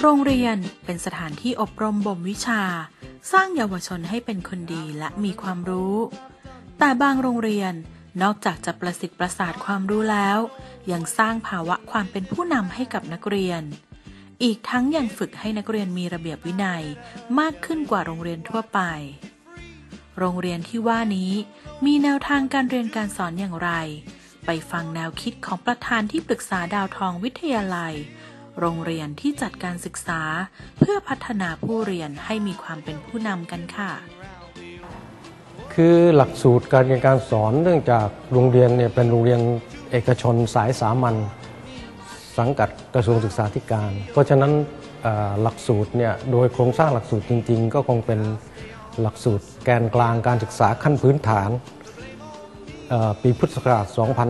โรงเรียนเป็นสถานที่อบรมบ่มวิชาสร้างเยาวชนให้เป็นคนดีและมีความรู้แต่บางโรงเรียนนอกจากจะประสิทธิ์ประสาทความรู้แล้วยังสร้างภาวะความเป็นผู้นำให้กับนักเรียนอีกทั้งยังฝึกให้นักเรียนมีระเบียบวินัยมากขึ้นกว่าโรงเรียนทั่วไปโรงเรียนที่ว่านี้มีแนวทางการเรียนการสอนอย่างไรไปฟังแนวคิดของประธานที่ปรึกษาดาวทองวิทยาลัยโรงเรียนที่จัดการศึกษาเพื่อพัฒนาผู้เรียนให้มีความเป็นผู้นำกันค่ะคือหลักสูตรการเรียนการสอนเนื่องจากโรงเรียนเนี่ยเป็นโรงเรียนเอกชนสายสามัญสังกัดกระทรวงศึกษาธิการเพราะฉะนั้นหลักสูตรเนี่ยโดยโครงสร้างหลักสูตรจริงๆก็คงเป็นหลักสูตรแกนกลางการศึกษาขั้นพื้นฐานปีพุทธศักราช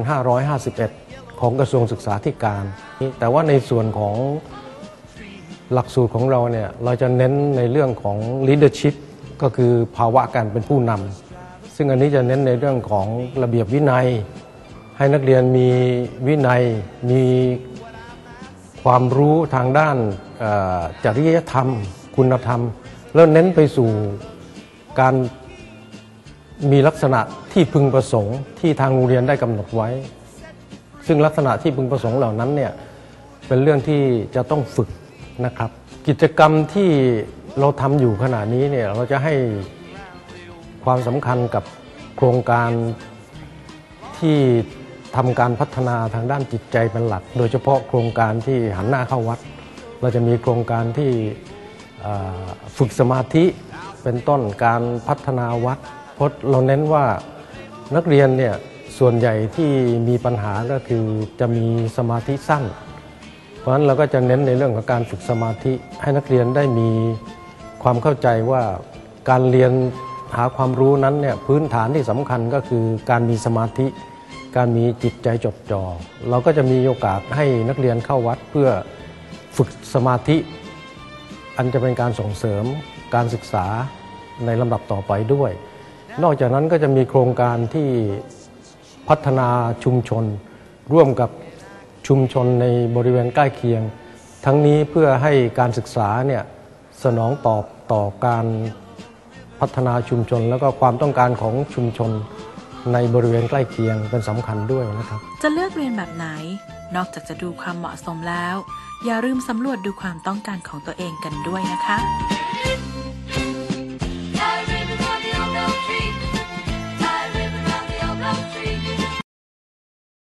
2551 ของกระทรวงศึกษาธิการแต่ว่าในส่วนของหลักสูตรของเราเนี่ยเราจะเน้นในเรื่องของ leadership ก็คือภาวะการเป็นผู้นำซึ่งอันนี้จะเน้นในเรื่องของระเบียบวินัยให้นักเรียนมีวินัยมีความรู้ทางด้านจริยธรรมคุณธรรมแล้วเน้นไปสู่การมีลักษณะที่พึงประสงค์ที่ทางโรงเรียนได้กำหนดไว้ซึ่งลักษณะที่พึงประสงค์เหล่านั้นเนี่ยเป็นเรื่องที่จะต้องฝึกนะครับกิจกรรมที่เราทำอยู่ขณะนี้เนี่ยเราจะให้ความสำคัญกับโครงการที่ทำการพัฒนาทางด้านจิตใจเป็นหลักโดยเฉพาะโครงการที่หันหน้าเข้าวัดเราจะมีโครงการที่ฝึกสมาธิเป็นต้นการพัฒนาวัดเพราะเราเน้นว่านักเรียนเนี่ยส่วนใหญ่ที่มีปัญหาก็คือจะมีสมาธิสั้นเพราะฉะนั้นเราก็จะเน้นในเรื่องของการฝึกสมาธิให้นักเรียนได้มีความเข้าใจว่าการเรียนหาความรู้นั้นเนี่ยพื้นฐานที่สำคัญก็คือการมีสมาธิการมีจิตใจจดจ่อเราก็จะมีโอกาสให้นักเรียนเข้าวัดเพื่อฝึกสมาธิอันจะเป็นการส่งเสริมการศึกษาในลำดับต่อไปด้วยนอกจากนั้นก็จะมีโครงการที่พัฒนาชุมชนร่วมกับชุมชนในบริเวณใกล้เคียงทั้งนี้เพื่อให้การศึกษาเนี่ยสนองตอบต่อการพัฒนาชุมชนแล้วก็ความต้องการของชุมชนในบริเวณใกล้เคียงเป็นสำคัญด้วยนะครับจะเลือกเรียนแบบไหนนอกจากจะดูความเหมาะสมแล้วอย่าลืมสำรวจดูความต้องการของตัวเองกันด้วยนะคะ